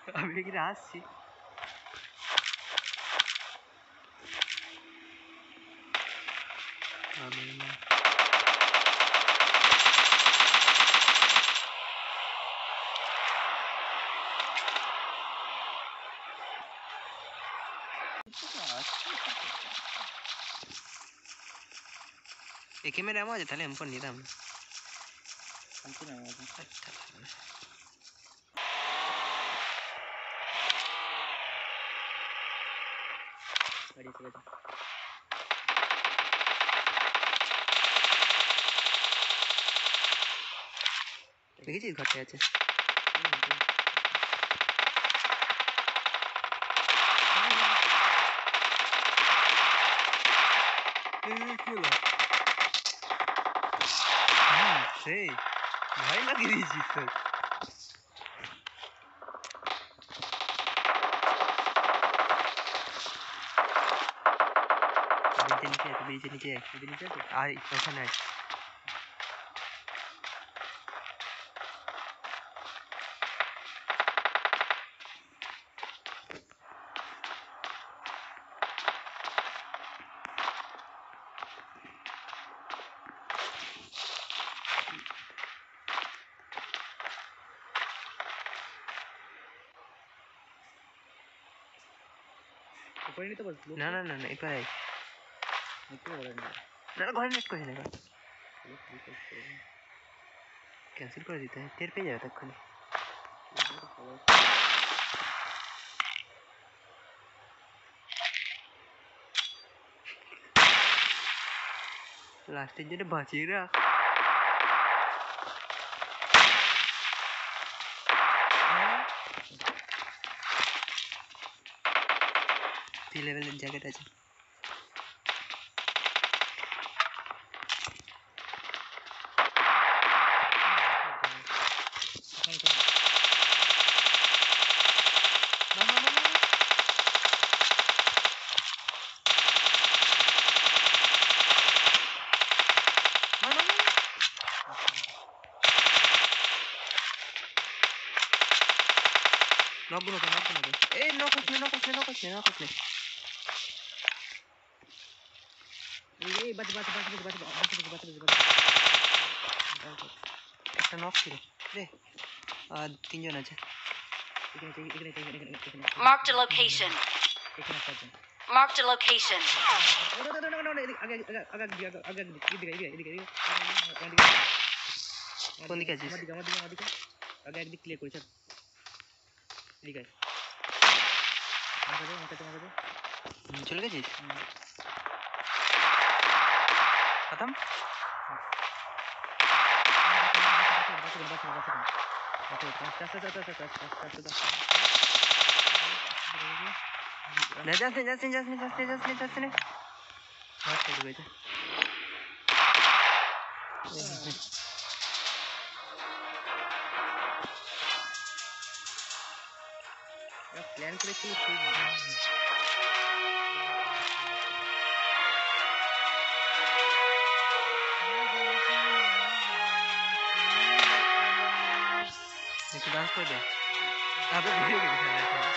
আমি কি আসছি আমি না একে মেরে আমো আছে তাহলে এমপর নিতাম না শান্তি না আচ্ছা গাড়ি চলে যা দেখেছিস ঘরটা আছে সেই ভয় লাগিয়ে দিয়েছিস তোর ব্রিজের নিচে আর ওখানে আছে না না না না এবার না ঘরে নেট করে নেবে ক্যান্সেল করে দিতে হয় টের পেয়ে যাবে তখনই লাস্টের জন্য বাঁচিয়ে রাখ থ্রি লেভেলের জ্যাকেট আছে নকগুলো এই নক হচ্ছে এই বাচ একটা নক ছিল রে আর তিনজন আছে Marked a location. Marked a location. কোন দিকে আছিস আগে একদিক ক্লিয়ার করেছ এদিকে চলে গেছিস খতম যাচ্ছে প্ল্যান করেছিল ঠিক একটু ডান্স করে দে আবার বেরিয়ে গেছে